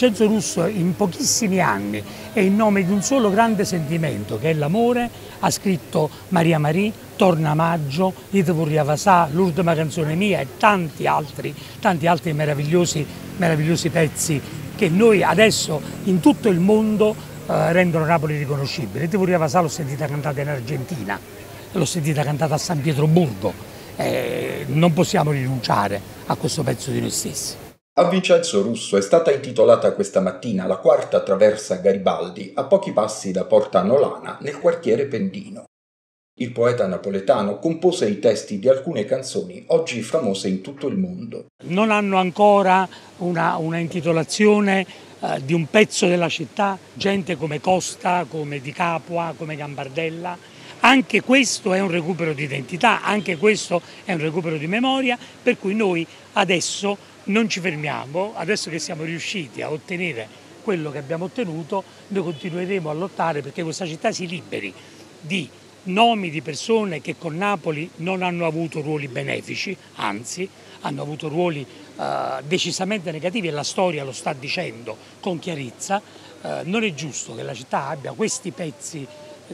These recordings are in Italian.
Vincenzo Russo in pochissimi anni e in nome di un solo grande sentimento che è l'amore ha scritto Maria Marie, Torna Maggio, Ite vorria vasà, L'ultima canzone mia e tanti altri meravigliosi pezzi che noi adesso in tutto il mondo rendono Napoli riconoscibile. Ite vorria vasà l'ho sentita cantata in Argentina, l'ho sentita cantata a San Pietroburgo, non possiamo rinunciare a questo pezzo di noi stessi. A Vincenzo Russo è stata intitolata questa mattina la quarta traversa Garibaldi a pochi passi da Porta Nolana nel quartiere Pendino. Il poeta napoletano compose i testi di alcune canzoni oggi famose in tutto il mondo. Non hanno ancora una intitolazione di un pezzo della città, gente come Costa, come Di Capua, come Gambardella. Anche questo è un recupero di identità, anche questo è un recupero di memoria, per cui noi adesso non ci fermiamo, adesso che siamo riusciti a ottenere quello che abbiamo ottenuto, noi continueremo a lottare perché questa città si liberi di nomi di persone che con Napoli non hanno avuto ruoli benefici, anzi hanno avuto ruoli decisamente negativi e la storia lo sta dicendo con chiarezza. Non è giusto che la città abbia questi pezzi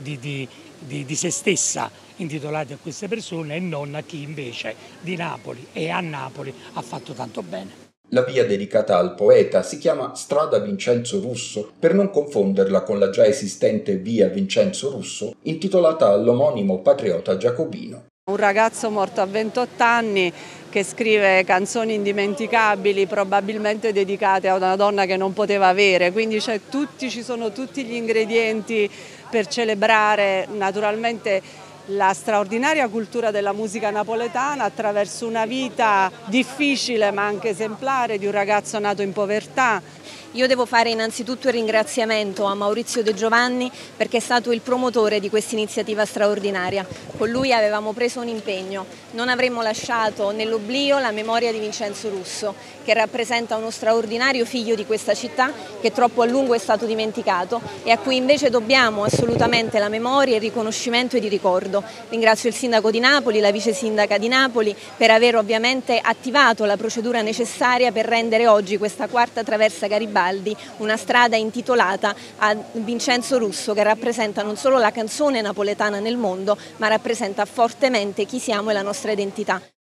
di se stessa intitolati a queste persone e non a chi invece di Napoli e a Napoli ha fatto tanto bene. La via dedicata al poeta si chiama Strada Vincenzo Russo, per non confonderla con la già esistente via Vincenzo Russo, intitolata all'omonimo patriota giacobino. Un ragazzo morto a 28 anni che scrive canzoni indimenticabili, probabilmente dedicate a una donna che non poteva avere, quindi ci sono tutti gli ingredienti per celebrare naturalmente la straordinaria cultura della musica napoletana attraverso una vita difficile ma anche esemplare di un ragazzo nato in povertà. Io devo fare innanzitutto il ringraziamento a Maurizio De Giovanni perché è stato il promotore di questa iniziativa straordinaria. Con lui avevamo preso un impegno, non avremmo lasciato nell'oblio la memoria di Vincenzo Russo, che rappresenta uno straordinario figlio di questa città che troppo a lungo è stato dimenticato e a cui invece dobbiamo assolutamente la memoria, il riconoscimento e il ricordo. Ringrazio il sindaco di Napoli, la vice sindaca di Napoli per aver ovviamente attivato la procedura necessaria per rendere oggi questa quarta traversa Garibaldi una strada intitolata a Vincenzo Russo, che rappresenta non solo la canzone napoletana nel mondo, ma rappresenta fortemente chi siamo e la nostra identità.